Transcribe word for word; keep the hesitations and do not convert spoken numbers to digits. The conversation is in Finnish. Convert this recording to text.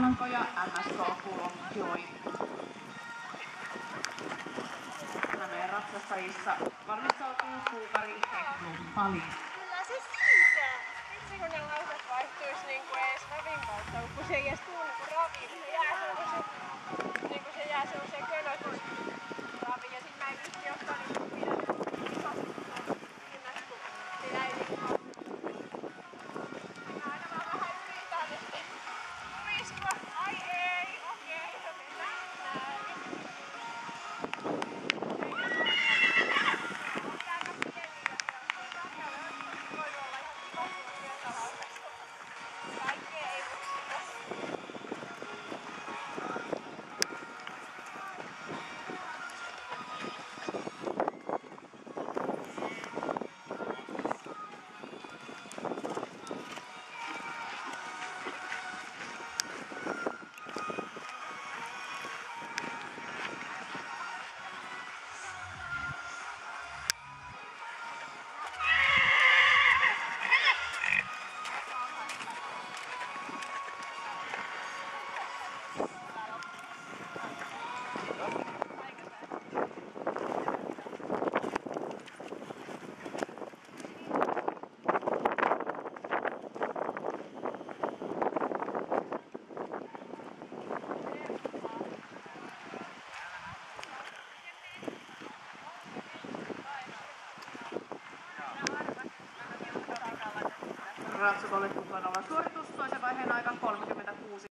Hanko ja M S K Pulo Joy. Hämeen ratsastajissa valmistautuu Suukari Eklund Pali. Kyllä se siitä! Vitsi kun ne lauset vaihtuis niinku ees ravin kautta, kun se ei ees tuu niinku raviin, se jää sellaisen, niinku se jää sellaisen kölötys raviin ja sit mä en pysty ottaa niinku pidä isasti tuon pinnasta, kun siinä ei niinku mä aina vaan vähän yritän, että tulisiko, ai ei, okei, no mennään näin. Ratsukolle kumpanolla suoritus, toisen vaiheen aika kolmekymmentäkuusi